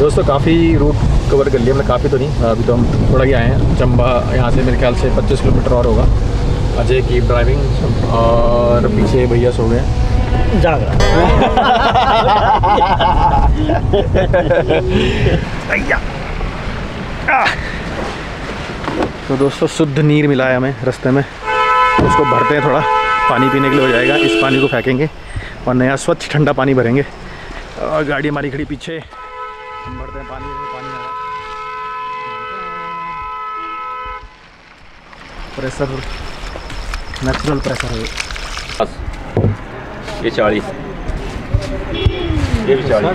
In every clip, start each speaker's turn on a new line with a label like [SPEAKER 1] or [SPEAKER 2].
[SPEAKER 1] दोस्तों काफ़ी root cover कर लिया हमने, काफ़ी तो नहीं, अभी तो हम थोड़ा ही आए हैं। चंबा यहाँ से मेरे ख्याल से 25 किलोमीटर और होगा। अजय की ड्राइविंग और पीछे भैया सो गए
[SPEAKER 2] जाग रहा।
[SPEAKER 1] तो दोस्तों शुद्ध नीर मिला है हमें रास्ते में, उसको भरते हैं, थोड़ा पानी पीने के लिए हो जाएगा। इस पानी को फेंकेंगे और नया स्वच्छ ठंडा पानी भरेंगे। और गाड़ी हमारी खड़ी पीछे, हम भरते हैं पानी, पानी आ रहा प्रेशर, नेचुरल प्रेशर है
[SPEAKER 3] ये 40, ये भी 40।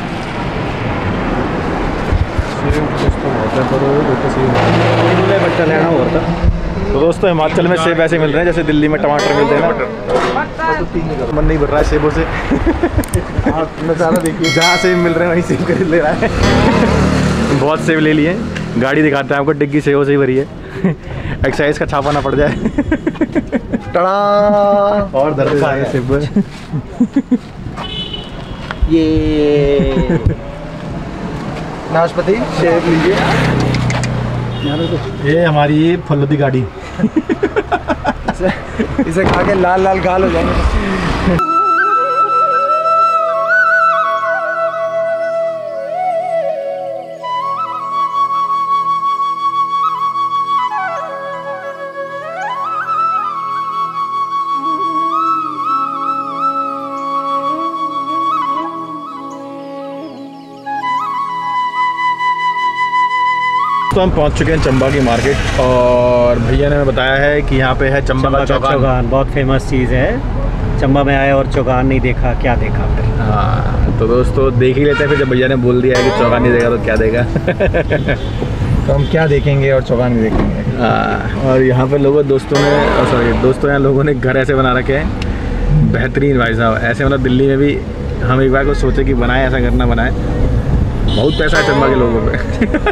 [SPEAKER 1] बच्चा लेना होता। तो दोस्तों हिमाचल में सेब ऐसे मिल रहे हैं जैसे दिल्ली में टमाटर मिलते हैं ना। मन नहीं भर रहा है सेबों से। नज़ारा देखिए, जहाँ सेब मिल रहे हैं वहीं सेब खरीद ले रहा है। बहुत सेब ले लिए, गाड़ी दिखाते हैं आपको, डिग्गी सेबों से ही भरी है। एक्साइज का छापा ना पड़ जाए। टड़ा और दर्द आए सेब।
[SPEAKER 2] ये नाशपाती सेब लीजिए।
[SPEAKER 1] ये हमारी फलोदी गाड़ी।
[SPEAKER 2] इसे खा के लाल लाल गाल हो जाएंगे।
[SPEAKER 1] तो हम पहुंच चुके हैं चंबा की मार्केट और भैया ने हमें बताया है कि यहाँ पे है चंबा का चौगान।
[SPEAKER 2] बहुत फेमस चीज़ है। चंबा में आए और चौगान नहीं देखा, क्या देखा फिर?
[SPEAKER 1] हाँ तो दोस्तों देख ही लेते हैं, फिर जब भैया ने बोल दिया है कि चौगान नहीं देगा तो क्या देगा।
[SPEAKER 2] तो हम क्या देखेंगे और चौगान नहीं देखेंगे।
[SPEAKER 1] हाँ, और यहाँ पे दोस्तों यहाँ लोगों ने घर ऐसे बना रखे हैं बेहतरीन भाई साहब। ऐसे मतलब दिल्ली में भी हम एक बार को सोचे कि बनाए, ऐसा करना बनाए। बहुत पैसा है चंबा के लोगों पे।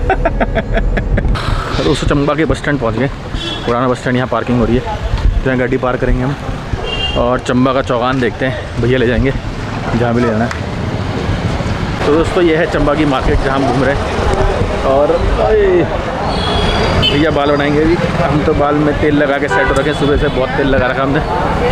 [SPEAKER 1] और उस चंबा के बस स्टैंड पहुँच गए, पुराना बस स्टैंड। यहाँ पार्किंग हो रही है तो यहाँ गाड़ी पार्क करेंगे हम और चंबा का चौगान देखते हैं। भैया ले जाएंगे जहाँ भी ले जाना है। तो दोस्तों ये है चंबा की मार्केट जहाँ हम घूम रहे हैं। और भैया बाल बनाएंगे अभी। हम तो बाल में तेल लगा के सेट हो रखे, सुबह से बहुत तेल लगा रखा हमने।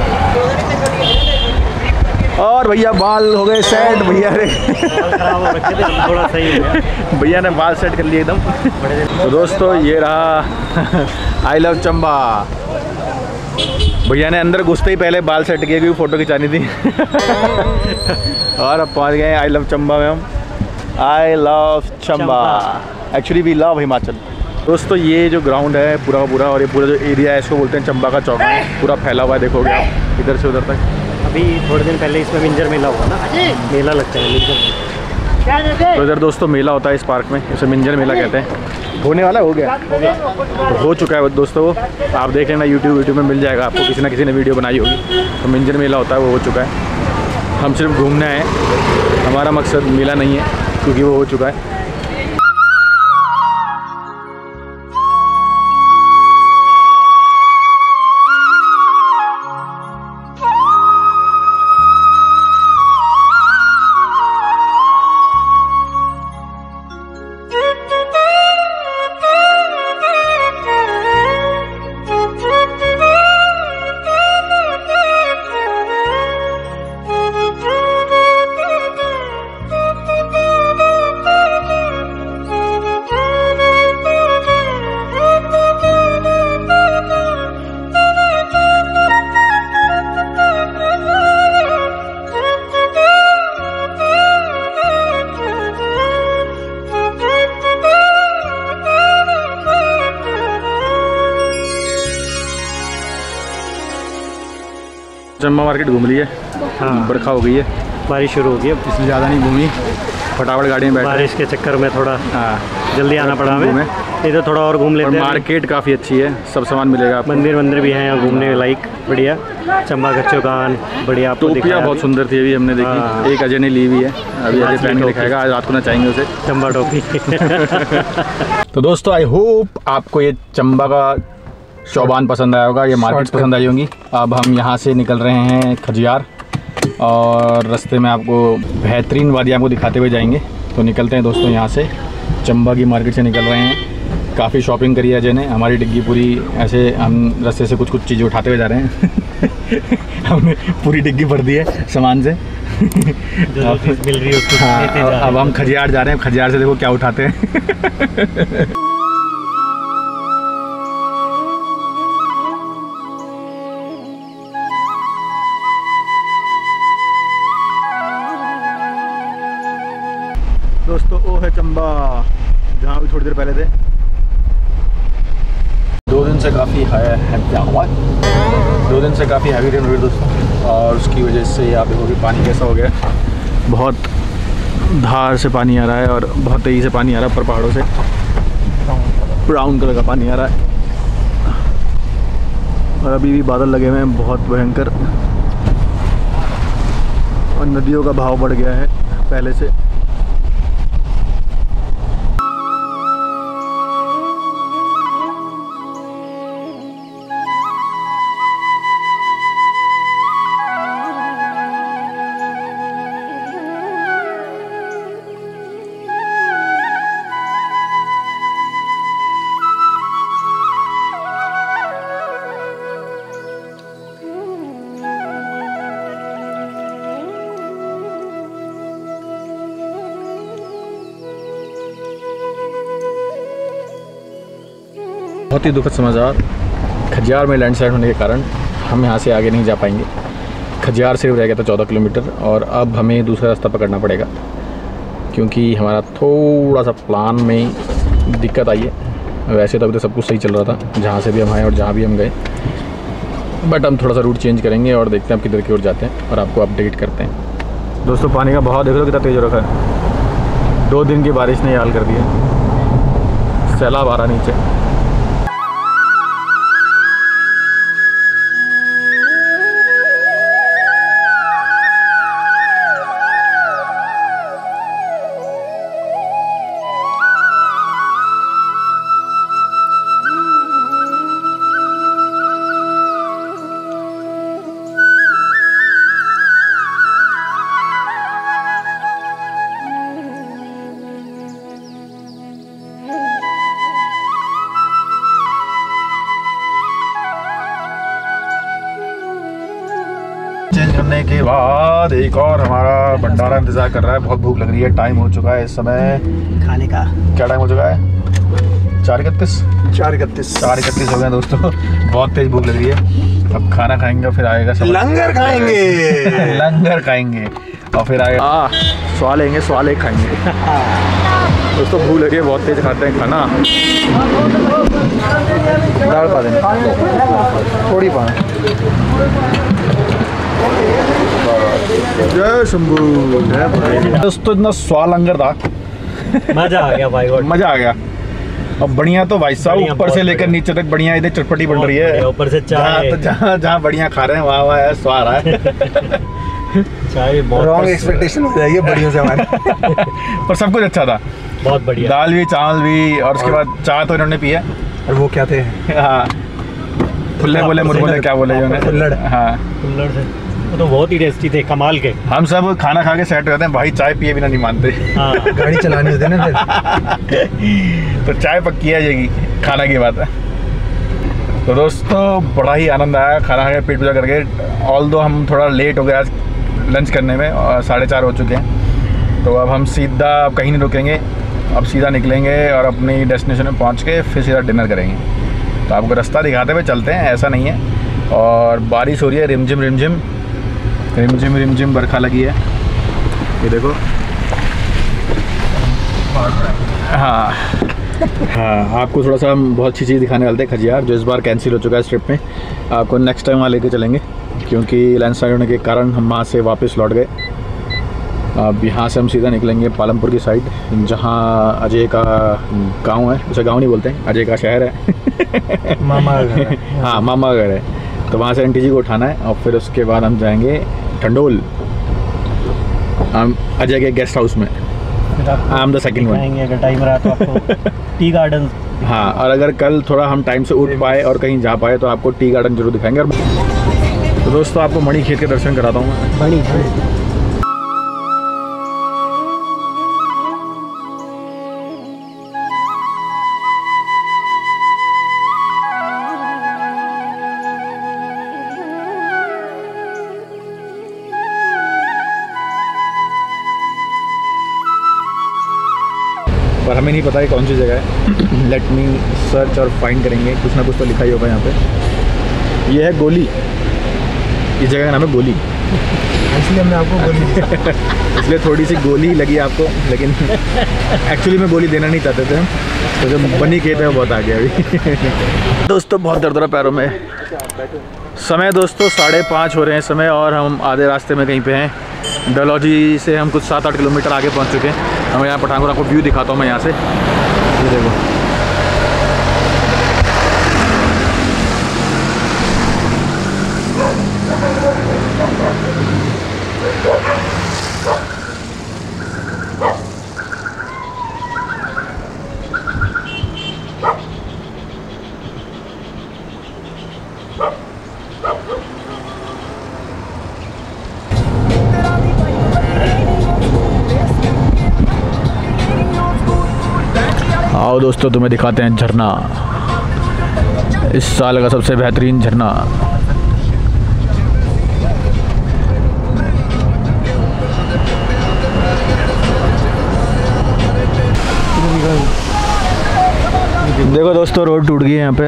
[SPEAKER 1] और भैया बाल हो गए सेट। भैया ने
[SPEAKER 2] खराब हो रखे थे, थोड़ा सही हो गया।
[SPEAKER 1] भैया ने बाल सेट कर लिए एकदम। तो दोस्तों ये रहा आई लव चंबा। भैया ने अंदर घुसते ही पहले बाल सेट किए क्योंकि फ़ोटो खिंचानी थी। और अब पहुंच गए आई लव चंबा में हम। I love Chamba, actually we love Himachal. दोस्तों ये जो ग्राउंड है पूरा पूरा, और ये पूरा जो एरिया है इसको बोलते हैं चंबा का चौगान। पूरा फैला हुआ है, देखोगे आप इधर से उधर तक।
[SPEAKER 2] अभी थोड़े दिन पहले इसमें मिंजर मेला हुआ ना, मेला लगता है मिंजर।
[SPEAKER 1] तो इधर दोस्तों मेला होता है इस पार्क में, इसे मिंजर मेला कहते हैं। होने वाला हो गया, तो हो चुका है दोस्तों। वो आप देख लेना यूट्यूब में मिल जाएगा आपको, किसी ना किसी ने वीडियो बनाई होगी। तो मिंजर मेला होता है, वो हो चुका है। हम सिर्फ घूमने आए, हमारा मकसद मेला नहीं है क्योंकि वो हो चुका है। चंबा मार्केट घूम रही है। हाँ, बरखा हो गई है,
[SPEAKER 2] बारिश शुरू हो गई है,
[SPEAKER 1] इसलिए ज़्यादा नहीं घूमी। फटाफट गाड़ी में बैठ,
[SPEAKER 2] बारिश के चक्कर में थोड़ा जल्दी आना पड़ा हमें। इधर थोड़ा और घूम लेते हैं।
[SPEAKER 1] मार्केट काफ़ी अच्छी है, सब सामान मिलेगा आपको।
[SPEAKER 2] मंदिर भी हैं यहाँ घूमने लायक, बढ़िया। चंबा का चौगान बढ़िया।
[SPEAKER 1] टोपियाँ बहुत सुंदर थी, अभी हमने देखी। एक अजय ने ली हुई है, अभी अजय पहन के दिखाएगा। आज रात को ना चाहेंगे उसे
[SPEAKER 2] चंबा टोपी।
[SPEAKER 1] तो दोस्तों आई होप आपको ये चंबा का चौगान पसंद आया होगा, ये मार्केट पसंद आई होंगी। अब हम यहाँ से निकल रहे हैं खजियार और रास्ते में आपको बेहतरीन वादियाँ आपको दिखाते हुए जाएंगे। तो निकलते हैं दोस्तों यहाँ से, चंबा की मार्केट से निकल रहे हैं। काफ़ी शॉपिंग करी है अजय ने, हमारी डिग्गी पूरी ऐसे हम रास्ते से कुछ चीज़ें उठाते हुए जा रहे हैं। हमने पूरी डिग्गी भर दी है सामान से।
[SPEAKER 2] जो चीज़ मिल रही है उसको लेते जा रहे हैं।
[SPEAKER 1] अब हम खजियार जा रहे हैं, खजियार से देखो क्या उठाते हैं। दोस्तों वो है चंबा, जहाँ भी थोड़ी देर पहले थे। 2 दिन से काफ़ी दो दिन से काफ़ी हैवी रेन हुई दोस्तों, और उसकी वजह से आप देखो कि पानी कैसा हो गया। बहुत धार से पानी आ रहा है और बहुत तेज़ी से पानी आ रहा है ऊपर पहाड़ों से। ब्राउन कलर का पानी आ रहा है और अभी भी बादल लगे हुए हैं बहुत भयंकर, और नदियों का बहाव बढ़ गया है पहले से। बहुत ही दुखद समाचार, खजियार में लैंडस्लाइड होने के कारण हम यहाँ से आगे नहीं जा पाएंगे। खजियार से रह गया था 14 किलोमीटर, और अब हमें दूसरा रास्ता पकड़ना पड़ेगा क्योंकि हमारा थोड़ा सा प्लान में दिक्कत आई है। वैसे तो अभी तो सब कुछ सही चल रहा था जहाँ से भी हम आए और जहाँ भी हम गए, बट हम थोड़ा सा रूट चेंज करेंगे और देखते हैं आप किधर की ओर जाते हैं और आपको अपडेट करते हैं। दोस्तों पानी का बहाव देख लो कितना तेज़ हो रखा है। 2 दिन की बारिश ने हाल कर दिया, सैलाब आ रहा नीचे। चेंज करने के बाद एक और हमारा भंडारा इंतजार कर रहा है। बहुत भूख लग रही है, टाइम हो चुका है इस समय
[SPEAKER 2] खाने का।
[SPEAKER 1] क्या टाइम हो चुका है? 4:31 हो गया दोस्तों। बहुत तेज भूख लग रही है। अब खाना खाएंगे फिर आएगा
[SPEAKER 3] लंगर खाएंगे।
[SPEAKER 1] लंगर खाएंगे और फिर आएगा स्वाले खाएंगे। दोस्तों भूख लग रही है, बहुत तेज खाते हैं खाना। दाल पा दें, थोड़ी पा। जय शंभू। दोस्तों इतना स्वाद लंगर था,
[SPEAKER 2] मजा आ गया भाई,
[SPEAKER 1] मजा आ गया। अब बढ़िया तो भाई साहब ऊपर से लेकर नीचे तक बढ़िया इधर चटपटी बन रही है।
[SPEAKER 2] ऊपर से चाय,
[SPEAKER 1] जहाँ बढ़िया खा रहे हैं वहाँ है स्वाद आ रहा है।
[SPEAKER 2] चाय बहुत
[SPEAKER 3] रॉन्ग एक्सपेक्टेशन हो जाएगी बढ़िया से हमारे।
[SPEAKER 1] पर सब कुछ अच्छा था,
[SPEAKER 2] बहुत बढ़िया।
[SPEAKER 1] दाल भी चावल भी, और उसके बाद चाय तो इन्होंने पिया।
[SPEAKER 3] और वो क्या थे?
[SPEAKER 1] हाँ फुल्ले बोले मुरमुले क्या बोले
[SPEAKER 3] कुल्हड़।
[SPEAKER 1] हाँ
[SPEAKER 2] कुल्हड़ से वो तो बहुत ही टेस्टी थे, कमाल के।
[SPEAKER 1] हम सब खाना खा के सेट रहते हैं भाई, चाय पिए बिना नहीं मानते।
[SPEAKER 2] हाँ
[SPEAKER 3] गाड़ी चलानी होती है ना फिर।
[SPEAKER 1] तो चाय पक्की आ जाएगी खाना की बात है। तो दोस्तों बड़ा ही आनंद आया खाना खा के पेट पूजा करके। ऑल दो हम थोड़ा लेट हो गया आज लंच करने में, और 4:30 हो चुके हैं। तो अब हम सीधा कहीं नहीं रुकेंगे, अब सीधा निकलेंगे और अपनी डेस्टिनेशन में पहुंच के फिर सीधा डिनर करेंगे। तो आपको रास्ता दिखाते हुए चलते हैं, ऐसा नहीं है। और बारिश हो रही है, रिमझिम बरखा लगी है, ये देखो। हाँ आपको थोड़ा सा हम बहुत अच्छी चीज़ दिखाने वाले थे खजियार, जो इस बार कैंसिल हो चुका है इस ट्रिप में। आपको नेक्स्ट टाइम वहाँ लेके चलेंगे क्योंकि लैंडस्लाइड होने के कारण हम वहाँ से वापस लौट गए। अब यहाँ से हम सीधा निकलेंगे पालमपुर की साइड, जहाँ अजय का गांव है। उसे गांव नहीं बोलते हैं, अजय का शहर है।
[SPEAKER 3] मामा घर है।
[SPEAKER 1] हाँ मामा घर है। तो वहाँ से आंटी जी को उठाना है और फिर उसके बाद हम जाएंगे ठंडोल, अजय के गेस्ट हाउस में। I am the second one.
[SPEAKER 2] अगर टाइम रहा तो आपको टी गार्डन।
[SPEAKER 1] हाँ, और अगर कल थोड़ा हम टाइम से उठ पाए और कहीं जा पाए तो आपको टी गार्डन जरूर दिखाएंगे। और तो दोस्तों आपको मणि खेत के दर्शन कराता हूँ मैं। पर हमें नहीं पता है कौन सी जगह है। लेट मी सर्च और फाइंड करेंगे, कुछ ना कुछ तो लिखा ही होगा यहाँ पे। ये है गोली, इस जगह का नाम है गोली,
[SPEAKER 3] इसलिए हमने आपको गोली
[SPEAKER 1] इसलिए थोड़ी सी गोली ही लगी आपको, लेकिन एक्चुअली में गोली देना नहीं चाहते थे हम, तो जो बनी खेत है वो बहुत आ गया अभी। दोस्तों बहुत दर्द हो रहा पैरों में। समय दोस्तों 5:30 हो रहे हैं समय, और हम आधे रास्ते में कहीं पे हैं। डलहौजी से हम कुछ 7-8 किलोमीटर आगे पहुंच चुके हैं। हम यहाँ पठानकोट, आपको व्यू दिखाता हूँ मैं यहाँ से, ये देखो। आओ दोस्तों तुम्हें दिखाते हैं झरना, इस साल का सबसे बेहतरीन झरना। देखो दोस्तों रोड टूट गई है यहाँ पे।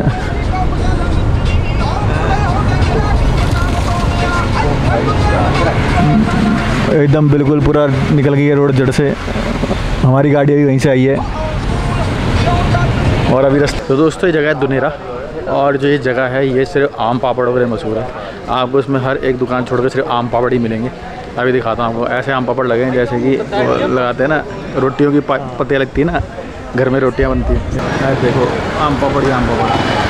[SPEAKER 1] एकदम बिल्कुल पूरा निकल गई है रोड जड़ से। हमारी गाड़ी अभी वहीं से आई है और अभी रास्ते। तो दोस्तों ये जगह है दुनेरा, और जो ये जगह है ये सिर्फ आम पापड़ों के लिए मशहूर है। आपको इसमें हर एक दुकान छोड़कर सिर्फ आम पापड़ ही मिलेंगे। अभी दिखाता हूँ आपको, ऐसे आम पापड़ लगे हैं जैसे कि लगाते हैं ना रोटियों की पत्तियाँ लगती है ना, घर में रोटियाँ बनती हैं। देखो आम पापड़ ही आम पापड़,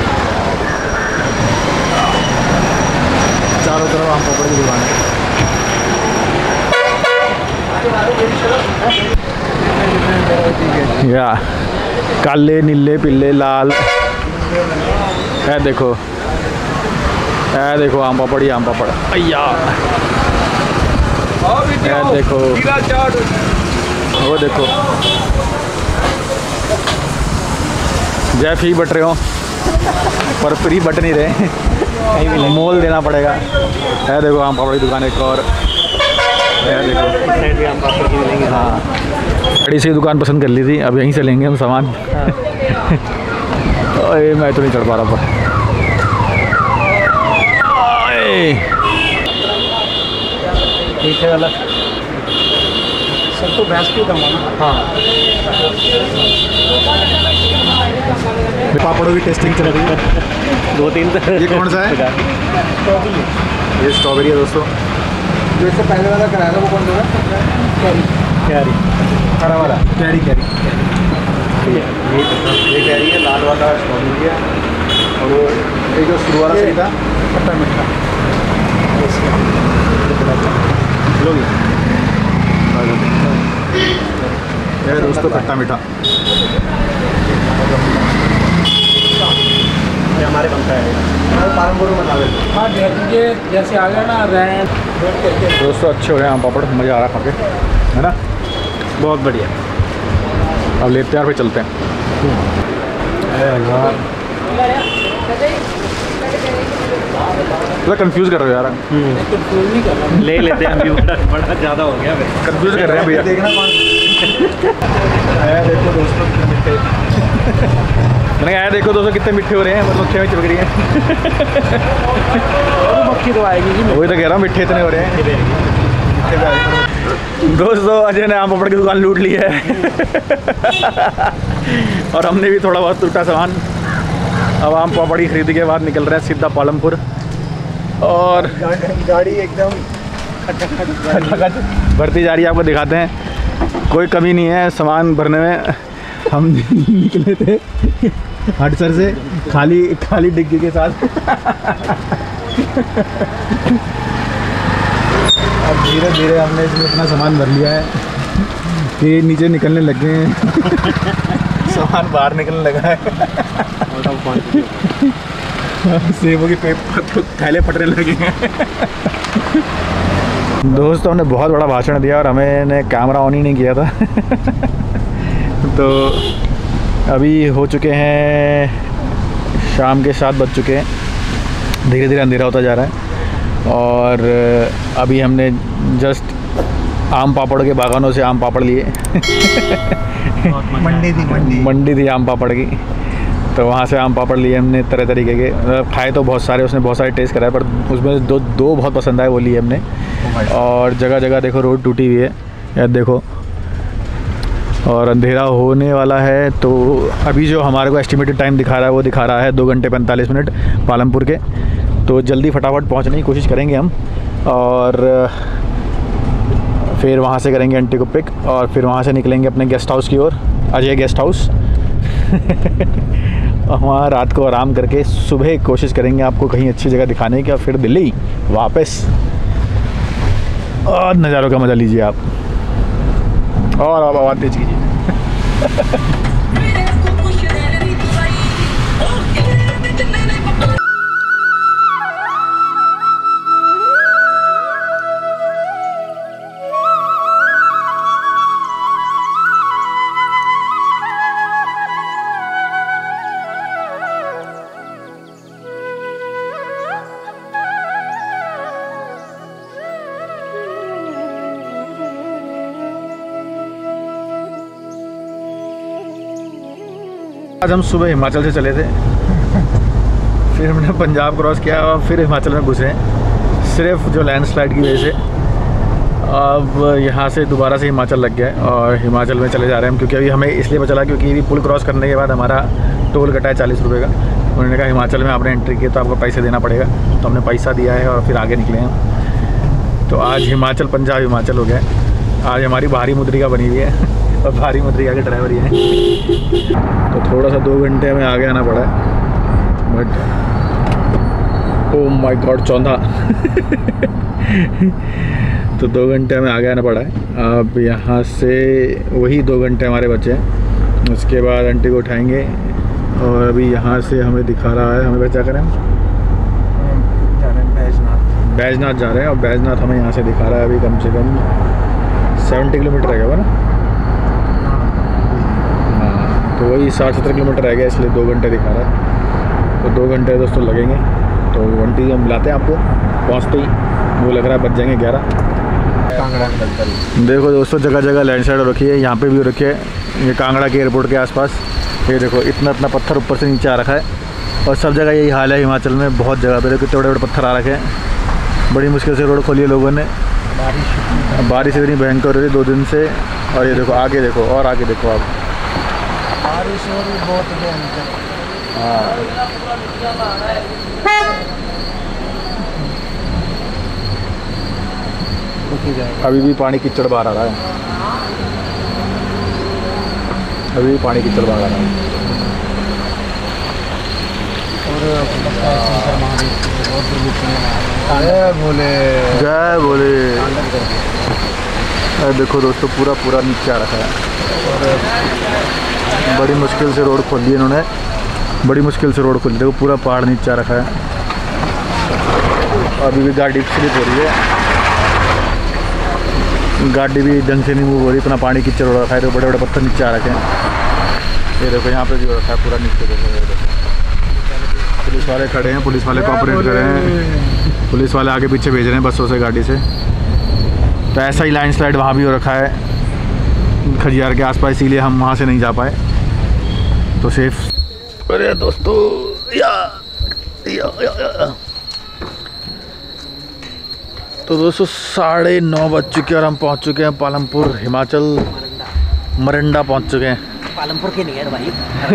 [SPEAKER 1] चारों तरफ आम पापड़ की दुकान है। या काले नीले पीले लाल, है देखो, है देखो आम पापड़ ही आम पापड़। अय्या है देखो, वो देखो जय फ्री बट रहे हो पर फ्री बट नहीं रहे, कहीं भी मोल देना पड़ेगा। है देखो आम पापड़ की दुकान एक और है, देखो
[SPEAKER 2] साइड भी आम पापड़ की मिलेंगे।
[SPEAKER 1] हाँ बड़ी सी दुकान पसंद कर ली थी, अब यहीं से लेंगे हम सामान। ओए मैं तो नहीं चढ़ पा रहा था।
[SPEAKER 2] पीछे वाला सब तो भैंस की दम। हाँ
[SPEAKER 1] पापड़ों की टेस्टिंग चल रही है।
[SPEAKER 2] 2-3
[SPEAKER 1] ये कौन सा है? ये स्ट्रॉबेरी है दोस्तों।
[SPEAKER 3] जो इससे पहले वाला कराया था वो कौन सा था?
[SPEAKER 2] कैरी,
[SPEAKER 3] हरा वाला
[SPEAKER 1] कैरी कैरी,
[SPEAKER 3] ये कैरी है, लाल वाला स्ट्रॉबेरी है,
[SPEAKER 1] और वो एक जो शुरू वाला सही था
[SPEAKER 3] खट्टा मीठा।
[SPEAKER 1] लोगी ये दोस्तों खट्टा मीठा।
[SPEAKER 2] ये हमारे बनता है।
[SPEAKER 3] पालनपुर में बता देते।
[SPEAKER 2] हाँ जैसे आ गया ना रैन
[SPEAKER 1] दोस्तों अच्छे हो गए आम पापड़, मज़ा आ रहा खा के, है ना?
[SPEAKER 2] बहुत बढ़िया।
[SPEAKER 1] अब लेते हैं, फिर चलते हैं। थोड़ा कंफ्यूज कर रहे हो यार।
[SPEAKER 2] कंफ्यूज नहीं कर रहा, ले लेते हैं अभी, बड़ा ज़्यादा हो गया।
[SPEAKER 1] कंफ्यूज कर रहे हैं भैया।
[SPEAKER 3] देखना कौन
[SPEAKER 1] देखो दोस्तों कितने मीठे, मैंने कहा देखो दोस्तों कितने मीठे हो रहे हैं, मतलब मक्खियाँ भी चिपक रही हैं।
[SPEAKER 2] मक्खी तो आएगी जी।
[SPEAKER 1] वही तो कह रहा हूँ, मीठे इतने हो रहे हैं। दोस्तों अजय ने आम पापड़ की दुकान लूट ली है और हमने भी थोड़ा बहुत टूटा सामान। अब आम पापड़ की खरीदी के बाद निकल रहे हैं सीधा पालमपुर, और
[SPEAKER 3] गाड़ी एकदम
[SPEAKER 1] भरती जा रही है। आपको दिखाते हैं, कोई कमी नहीं है सामान भरने में। हम निकले थे हटसर से खाली डिग्गी के साथ। अब धीरे धीरे हमने इसमें अपना सामान भर लिया है कि नीचे निकलने लग गए हैं। सामान बाहर निकलने लगा है। सेबों की पेपर थैले फटने लगे हैं। दोस्तों हमने बहुत बड़ा भाषण दिया और हमें कैमरा ऑन ही नहीं किया था। तो अभी हो चुके हैं शाम के 7 बज चुके हैं, धीरे धीरे अंधेरा होता जा रहा है। और अभी हमने जस्ट आम पापड़ के बागानों से आम पापड़ लिए। मंडी थी आम पापड़ की, तो वहाँ से आम पापड़ लिए हमने तरह तरीके के। मतलब खाए तो बहुत सारे, उसने बहुत सारे टेस्ट कराए, पर उसमें दो बहुत पसंद आए, वो लिए हमने। और जगह जगह देखो रोड टूटी हुई है, यार देखो, और अंधेरा होने वाला है। तो अभी जो हमारे को एस्टिमेटेड टाइम दिखा रहा है वो दिखा रहा है 2 घंटे 45 मिनट पालमपुर के। तो जल्दी फटाफट पहुंचने की कोशिश करेंगे हम, और फिर वहां से करेंगे आंटी को पिक, और फिर वहां से निकलेंगे अपने गेस्ट हाउस की ओर, अजय गेस्ट हाउस। और वहाँ रात को आराम करके सुबह कोशिश करेंगे आपको कहीं अच्छी जगह दिखाने की, और फिर दिल्ली वापस। और नज़ारों का मज़ा लीजिए आप, और आप आवाज़ तेज कीजिए। आज हम सुबह हिमाचल से चले थे, फिर हमने पंजाब क्रॉस किया और फिर हिमाचल में घुसे, सिर्फ जो लैंडस्लाइड की वजह से। अब यहाँ से दोबारा से हिमाचल लग गया है और हिमाचल में चले जा रहे हैं हम, क्योंकि अभी हमें इसलिए पता चला क्योंकि पुल क्रॉस करने के बाद हमारा टोल कटा है 40 रुपये का। उन्होंने कहा हिमाचल में आपने एंट्री की तो आपको पैसे देना पड़ेगा, तो हमने पैसा दिया है और फिर आगे निकले हैं। तो आज हिमाचल पंजाब हिमाचल हो गया। आज हमारी भारी मुद्रिका बनी हुई है और भारी मुद्रिका के ड्राइवर ही हैं। तो थोड़ा सा 2 घंटे में आगे आना पड़ा है, बट ओ माय गॉड चौंधा। तो 2 घंटे में आगे आना पड़ा है। अब यहाँ से वही 2 घंटे हमारे बचे हैं, उसके बाद आंटी को उठाएंगे। और अभी यहाँ से हमें दिखा रहा है, हमें क्या करें, बैजनाथ जा रहे हैं। और बैजनाथ हमें यहाँ से दिखा रहा है अभी कम से कम 70 किलोमीटर रह गया ना। हाँ, तो वही 60-70 किलोमीटर रह गया, इसलिए 2 घंटे दिखा रहा है। तो 2 घंटे दोस्तों लगेंगे। तो घंटी हम लाते हैं आपको पहुँचते ही, वो लग रहा है बच जाएंगे 11। देखो दोस्तों जगह जगह लैंडस्लाइड हो रखी है, यहाँ पे भी हो रखी है, ये कांगड़ा के एयरपोर्ट के आसपास। ये देखो इतना पत्थर ऊपर से नीचे आ रखा है, और सब जगह यही हाल है हिमाचल में। बहुत जगह पे देखो कितने बड़े बड़े पत्थर आ रखे हैं। बड़ी मुश्किल से रोड खोली है लोगों ने, बारिश इतनी भयंकर हो रही 2 दिन से। और ये देखो आगे देखो, और आगे देखो आप,
[SPEAKER 3] बारिश हो रही बहुत भयंकर।
[SPEAKER 1] अभी भी पानी कीचड़ बाहर आ रहा है, अभी भी पानी कीचड़ बाहर आ रहा है।
[SPEAKER 3] जय भोले,
[SPEAKER 1] जय भोले। देखो दोस्तों पूरा नीचे आ रखा है। बड़ी मुश्किल से रोड खोल दी इन्होंने, बड़ी मुश्किल से रोड खोल दी। देखो पूरा पहाड़ नीचे आ रखा है। अभी भी गाड़ी स्लिप हो रही है, गाड़ी भी ढंग से नहीं मूव हो रही, इतना पानी कीचड़ हो रखा है। तो बड़े बड़े पत्थर नीचे आ रखे हैं। ये देखो यहाँ पे भी हो रखा है पूरा नीचे। देखो पुलिस वाले खड़े हैं, पुलिस वाले कोऑपरेट कर रहे हैं, पुलिस वाले आगे पीछे भेज रहे हैं बसों से, गाड़ी से। तो ऐसा ही लैंडस्लाइड वहाँ भी हो रखा है खजियार के आसपास, इसीलिए हम वहाँ से नहीं जा पाए। तो सेफ। अरे दोस्तों या। तो दोस्तों 9:30 बज चुके हैं और हम पहुँच चुके हैं पालमपुर हिमाचल। मरंडा पहुँच चुके हैं।
[SPEAKER 2] पालमपुर के नियर भाई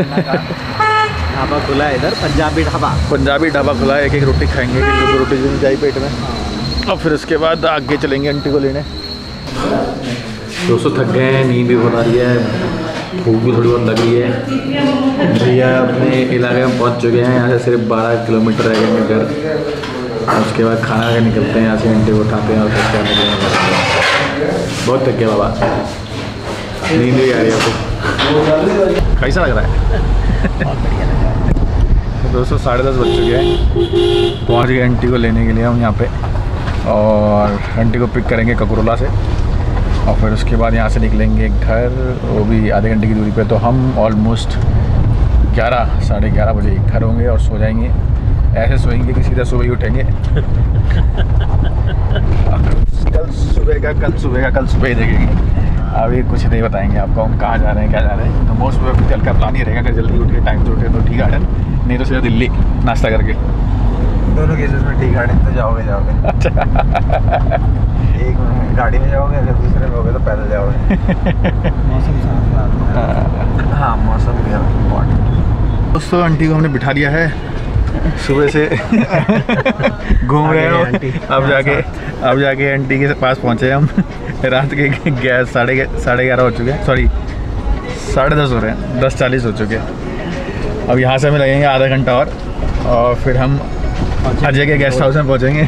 [SPEAKER 2] ढाबा खुला है इधर, पंजाबी ढाबा
[SPEAKER 1] खुला है। एक रोटी खाएंगे, 2 रोटी मिल जाए पेट में, और फिर उसके बाद आगे चलेंगे आंटी को लेने। दोस्तों थक गए हैं, नींद भी बहुत आ रही है, भूख भी थोड़ी बहुत लग रही है। भैया अपने इलाके में पहुंच चुके हैं, यहाँ से सिर्फ 12 किलोमीटर रह गए घर। उसके बाद खाना खा के निकलते हैं यहाँ से, आंटी को उठाते हैं और फिर क्या निकलेंगे। बहुत थक गया बाबा, नींद भी आ रही है आपको। कैसा लग रहा है?
[SPEAKER 2] बहुत बढ़िया लग रहा है।
[SPEAKER 1] दोस्तों 10:30 बज चुके हैं, पहुँच गए आंटी को लेने के लिए हम यहाँ पे। और आंटी को पिक करेंगे ककुरला से, और फिर उसके बाद यहाँ से निकलेंगे घर, वो भी आधे घंटे की दूरी पे। तो हम ऑलमोस्ट 11 साढ़े 11 बजे घर होंगे और सो जाएंगे। ऐसे सोएंगे कि सीधा सुबह ही उठेंगे। कल सुबह का ही देखेंगे। अभी कुछ नहीं बताएंगे आपको हम कहाँ जा रहे हैं क्या जा रहे हैं। तो मोस्ट प्रोबेबली कल का प्लान ही रहेगा, अगर जल्दी उठ के टाइम से उठे तो टी गार्डन, नहीं तो सीधा दिल्ली नाश्ता करके।
[SPEAKER 3] दोनों केसेस में टी गार्डन तो जाओगे।
[SPEAKER 1] अच्छा
[SPEAKER 3] एक में गाड़ी में जाओगे, अगर दूसरे में होगे तो पैदल जाओगे। मौसम साफ। हाँ मौसम भी है।
[SPEAKER 1] दोस्तों आंटी को हमने बिठा लिया है, सुबह से घूम रहे हो। अब जाके आंटी के पास पहुँचे हम। रात के 11:30 हो चुके हैं, सॉरी 10:30 हो रहे हैं, 10:40 हो चुके हैं। अब यहाँ से हमें लगेंगे आधा घंटा और फिर हम अजय के गेस्ट हाउस में पहुँचेंगे।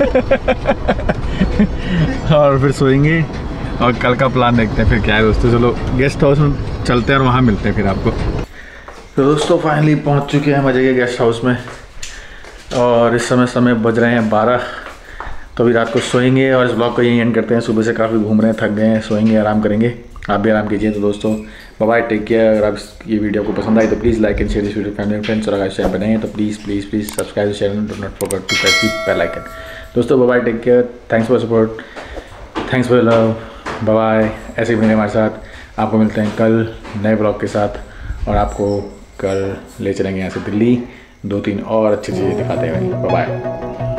[SPEAKER 1] और फिर सोएंगे और कल का प्लान देखते हैं फिर क्या है दोस्तों। चलो गेस्ट हाउस में चलते हैं और वहाँ मिलते हैं फिर आपको। तो दोस्तों फाइनली पहुँच चुके हैं हम अजय के गेस्ट हाउस में और इस समय बज रहे हैं 12। तो अभी रात को सोएंगे और इस ब्लॉग को यहीं एंड करते हैं। सुबह से काफ़ी घूम रहे हैं, थक गए हैं, सोएंगे, आराम करेंगे। आप भी आराम कीजिए। तो दोस्तों बाय बाय, टेक केयर। अगर आप ये वीडियो को पसंद आई तो please like and share this video family and friends. और अगर चैनल पर नहीं है तो please subscribe the channel, do not forget to press the bell icon. दोस्तों bye bye, take care, thanks for support, thanks for love, bye bye. ऐसे ही बने हमारे साथ। आपको मिलते हैं कल नए ब्लॉग के साथ और आपको कल ले चलेंगे यहाँ से दिल्ली, 2-3 और अच्छी चीज़ें दिखाते हैं। Bye bye.